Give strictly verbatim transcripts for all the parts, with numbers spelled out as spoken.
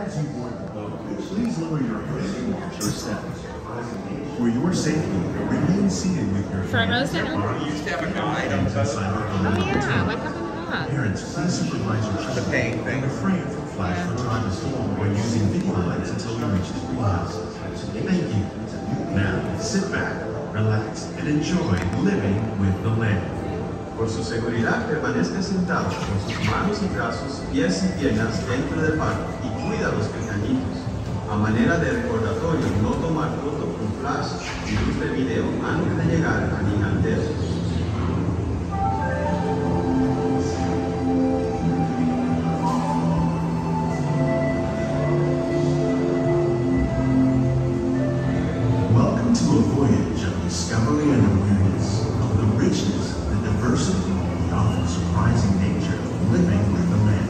As you board the boat, please lower your head and watch your step. For your safety, remain seated with your hands and arms items inside the boat. Oh yeah, what happened to that? Parents, please supervise your children. The pain thing. Refrain from flash photography or using video lights until we reach the greenhouse. Thank you. Now, sit back, relax, and enjoy living with the land. Por su seguridad, permanezca sentado con sus manos y brazos, pies y piernas dentro del barco y cuida a los pequeñitos. A manera de recordatorio, no tomar foto con flash y luz de video antes de llegar al inanteros. Welcome to a voyage of discovery and awareness of the richness, the diversity, the often surprising nature of living with the land.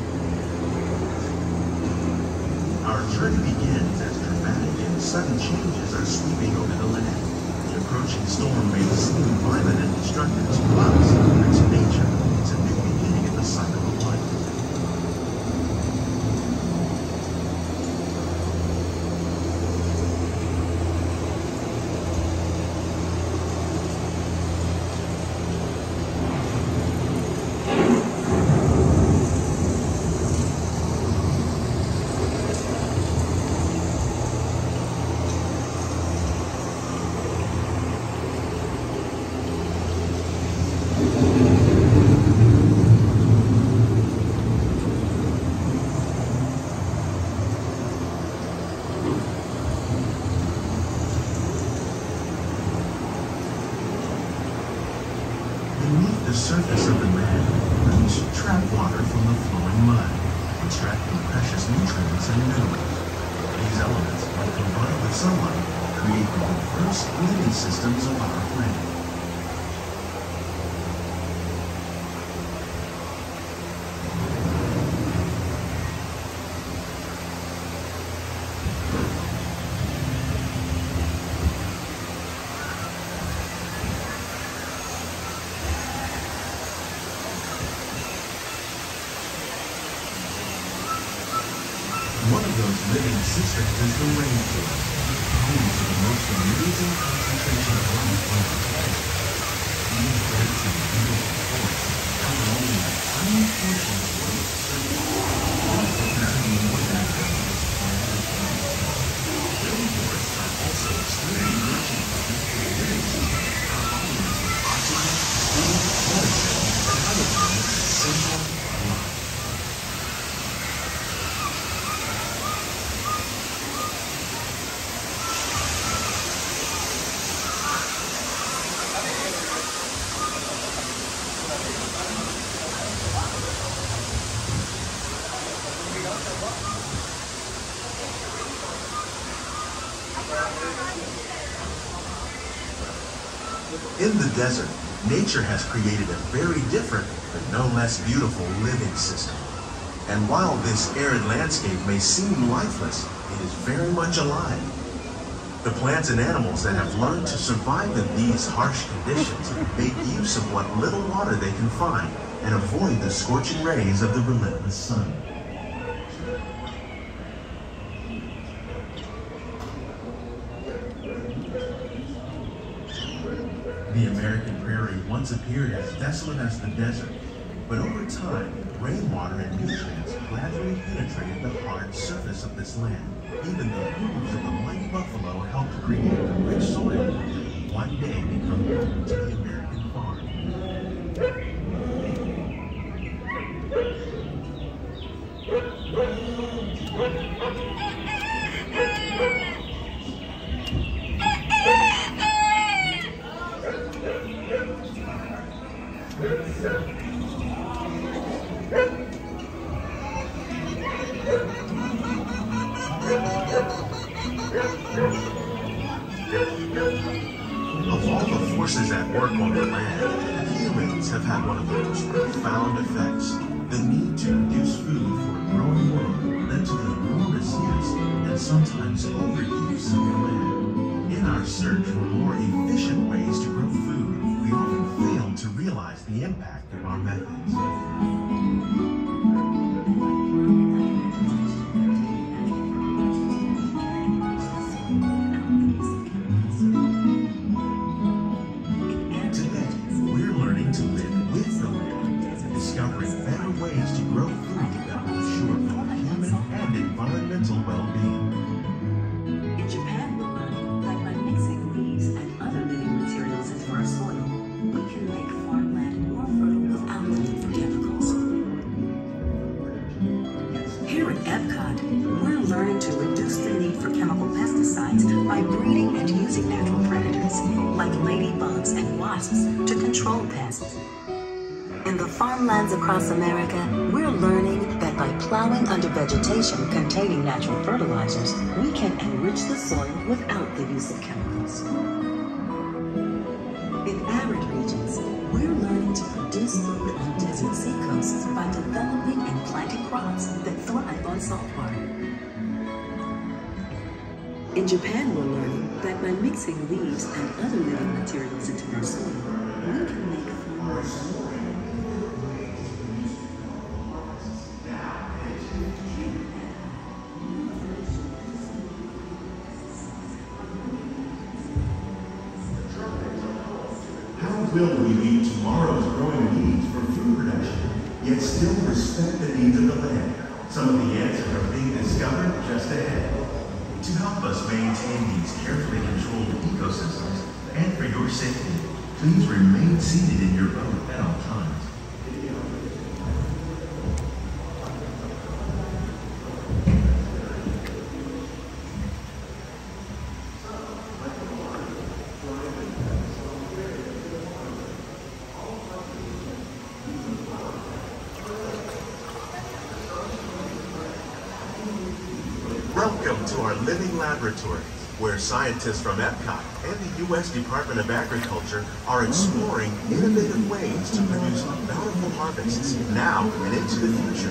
Our journey begins as dramatic and sudden changes are sweeping over the land. The approaching storm may seem violent and destructive to us, but to nature, it's a new beginning in the cycle of life. Beneath the surface of the land, roots trap water from the flowing mud, extracting precious nutrients and minerals. These elements, when combined with sunlight, create the diverse living systems of our planet. One of those living systems is the rainforest, home to the most amazing concentration of life on our planet. These dense and beautiful forests cover only a tiny portion of the Earth's surface, carrying more than half of this planet is land. Rainforests are also extremely rich in living systems, home to oxygen, food, watershed, and other elements essential for life. In the desert, nature has created a very different, but no less beautiful living system. And while this arid landscape may seem lifeless, it is very much alive. The plants and animals that have learned to survive in these harsh conditions make use of what little water they can find and avoid the scorching rays of the relentless sun. The American prairie once appeared as desolate as the desert, but over time, rainwater and nutrients gradually penetrated the hard surface of this land. Even the hooves of the mighty buffalo helped create the rich soil that would one day become home to the American farm. Of all the forces at work on the land, humans have had one of the most profound effects. The need to produce food for a growing world led to the enormous use and sometimes overuse of the land. In our search for more efficient ways to grow food, we often fail to realize the impact of our methods. Here at EPCOT, we're learning to reduce the need for chemical pesticides by breeding and using natural predators, like ladybugs and wasps, to control pests. In the farmlands across America, we're learning that by plowing under vegetation containing natural fertilizers, we can enrich the soil without the use of chemicals. In arid regions, we're learning to produce food on desert seacoasts by developing and planting crops that thrive on salt water. In Japan, we're learning that by mixing leaves and other living materials into their soil, we can make food. Will we meet tomorrow's growing needs for food production, yet still respect the needs of the land? Some of the answers are being discovered just ahead. To help us maintain these carefully controlled ecosystems, and for your safety, please remain seated in your boat at all times. Welcome to our living laboratory, where scientists from EPCOT and the U S Department of Agriculture are exploring innovative ways to produce bountiful harvests now and into the future.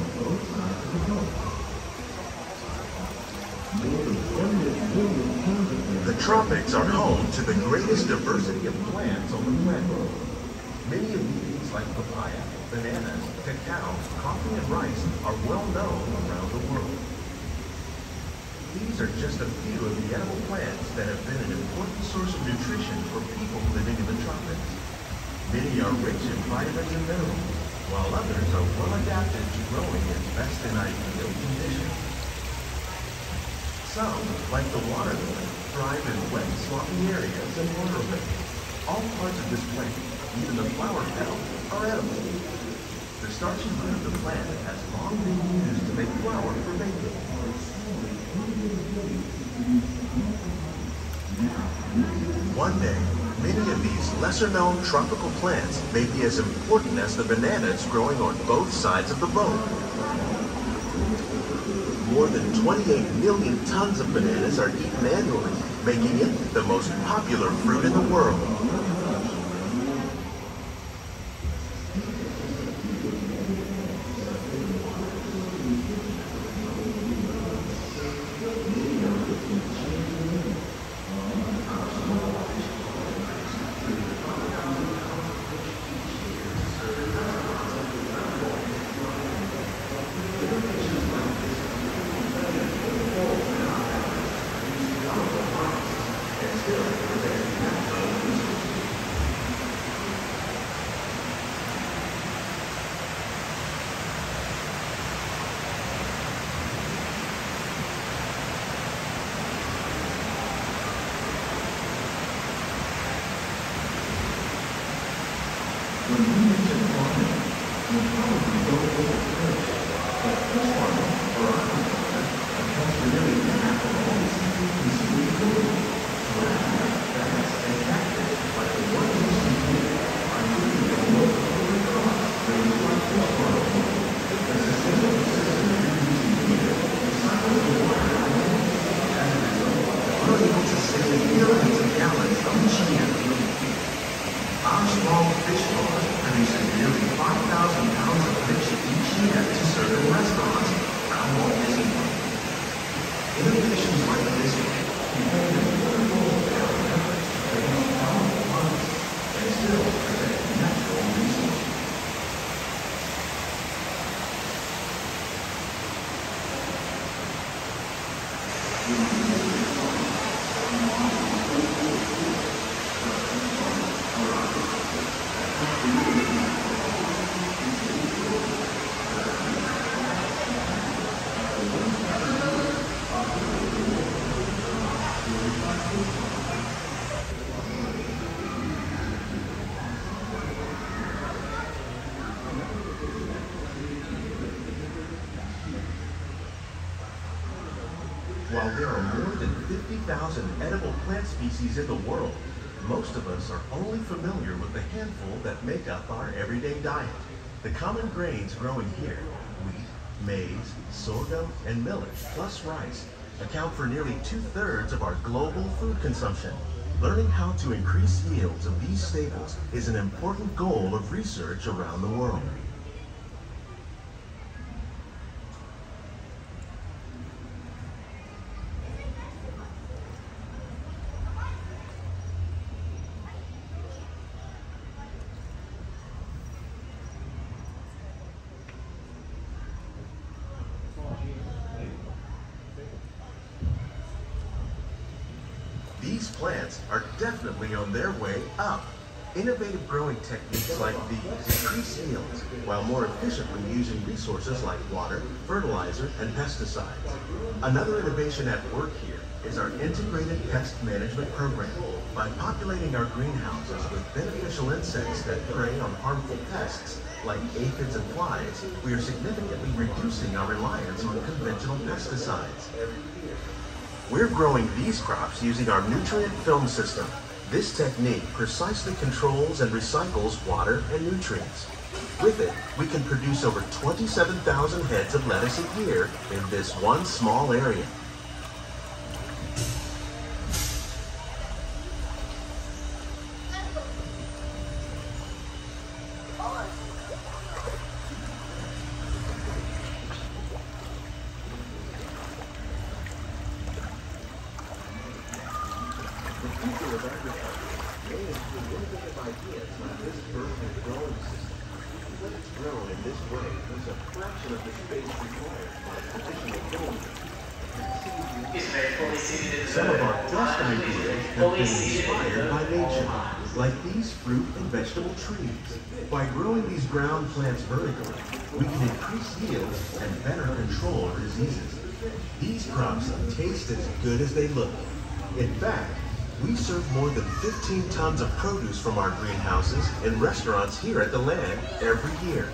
The tropics are home to the greatest diversity of plants on the planet. Many of these, like papaya, bananas, cacao, coffee, and rice, are well known around the world. These are just a few of the edible plants that have been an important source of nutrition for people living in the tropics. Many are rich in vitamins and minerals, while others are well adapted to growing in best in ideal conditions. Some, like the water lily, thrive in wet, swampy areas and waterways. All parts of this plant, even the flower petals, are edible. The starchy root of the plant has long been used to make flour for baking. One day, many of these lesser-known tropical plants may be as important as the bananas growing on both sides of the boat. More than twenty-eight million tons of bananas are eaten annually, making it the most popular fruit in the world. When we mention farming, we'll probably go over first, but fish farming, or aquaculture, accounts for nearly half of all the seafood consumed in the world. Crabs, bass, and catfish, like the ones we see here, are living in the most common crops raised by fish farming. As a simple system using here, the cycle of the water continues. As a result, we're able to save millions of gallons each year. Our small fish farm produces nearly five thousand pounds of fish each year to serve in restaurants around Walt Disney World. Innovations like this one contain an important role in our efforts to produce powerful products and still protect natural resources. While there are more than fifty thousand edible plant species in the world, most of us are only familiar with the handful that make up our everyday diet. The common grains growing here, wheat, maize, sorghum, and millet, plus rice, account for nearly two-thirds of our global food consumption. Learning how to increase yields of these staples is an important goal of research around the world. These plants are definitely on their way up. Innovative growing techniques like these increase yields while more efficiently using resources like water, fertilizer, and pesticides. Another innovation at work here is our integrated pest management program. By populating our greenhouses with beneficial insects that prey on harmful pests like aphids and flies, we are significantly reducing our reliance on conventional pesticides. We're growing these crops using our nutrient film system. This technique precisely controls and recycles water and nutrients. With it, we can produce over twenty-seven thousand heads of lettuce a year in this one small area. The future of agriculture may include innovative ideas like this vertical growing system. When it's grown in this way, there's a fraction of the space required by traditional growing methods. Some of our best ideas have been inspired by nature, like these fruit and vegetable trees. By growing these ground plants vertically, we can increase yields and better control diseases. These crops taste as good as they look. In fact, we serve more than fifteen tons of produce from our greenhouses in restaurants here at the land every year.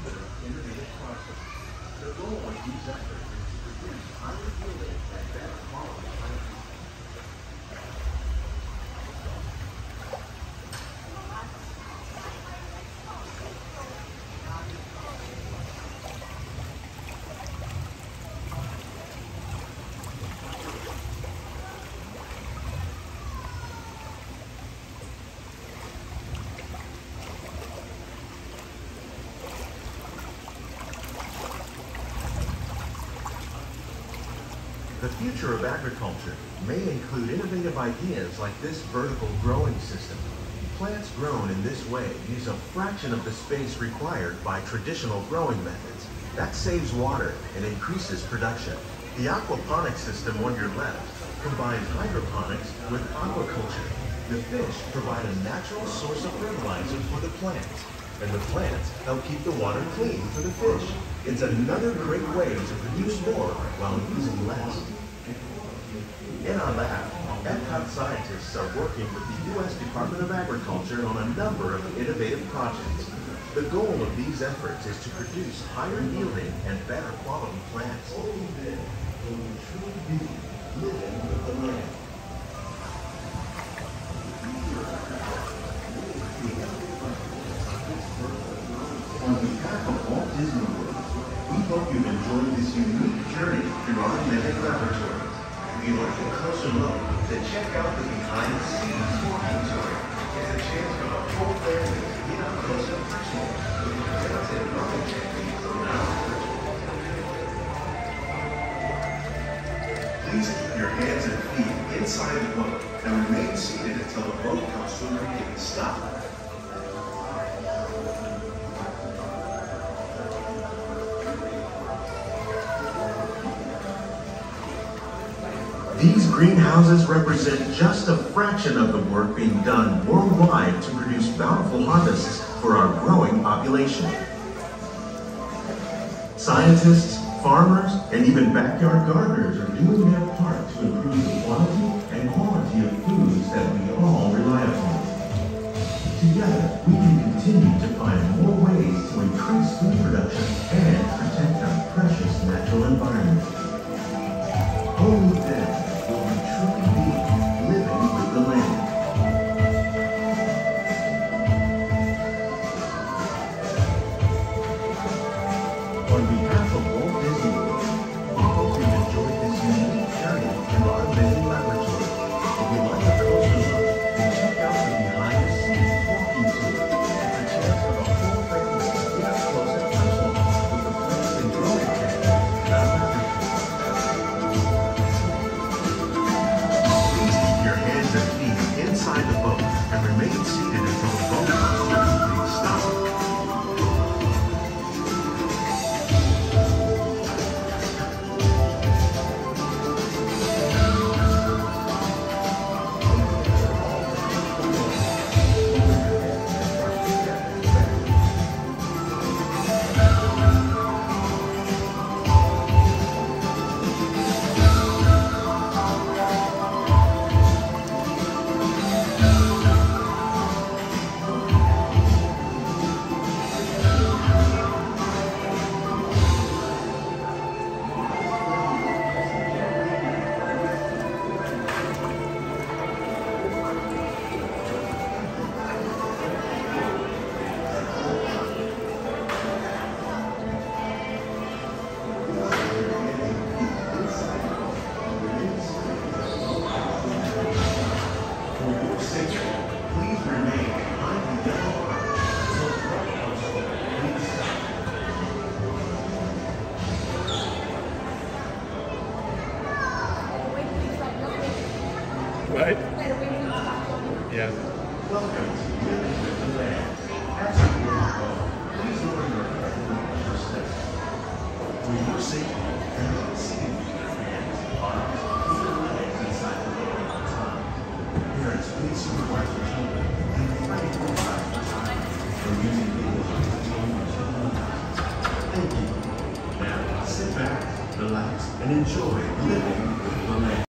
The future of agriculture may include innovative ideas like this vertical growing system. Plants grown in this way use a fraction of the space required by traditional growing methods. That saves water and increases production. The aquaponics system on your left combines hydroponics with aquaculture. The fish provide a natural source of fertilizer for the plants, and the plants help keep the water clean for the fish. It's another great way to produce more while using less. In our lab, EPCOT scientists are working with the U S Department of Agriculture on a number of innovative projects. The goal of these efforts is to produce higher yielding and better quality plants. Living with the land. On behalf of Walt Disney World, we hope you've enjoyed this unique journey through our living laboratories. If you'd like a closer look, then check out the behind-the-scenes walking tour. It's a chance for the whole family to get up close and personal with the talented growing techniques in our research. Please keep your hands and feet inside the boat and remain seated until the boat comes to a complete stop. These greenhouses represent just a fraction of the work being done worldwide to produce bountiful harvests for our growing population. Scientists, farmers, and even backyard gardeners are doing their part to improve the quality and quality of foods that we all rely upon. Together, we can continue to find more ways to increase food production and protect our precious natural environment. Holy Welcome to Living with the Land. As you go, please lower your head and watch your step. For your safety, and not sitting with your hands, arms, feet, and legs inside the boat at all times. Parents, please supervise your children and refrain from driving the child or using vehicles to control your children. Thank you. Now, sit back, relax, and enjoy living with the land.